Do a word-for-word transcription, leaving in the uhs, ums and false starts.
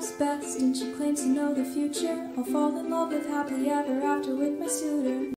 knows best, and she claims to know the future. I'll fall in love with happily ever after with my suitor.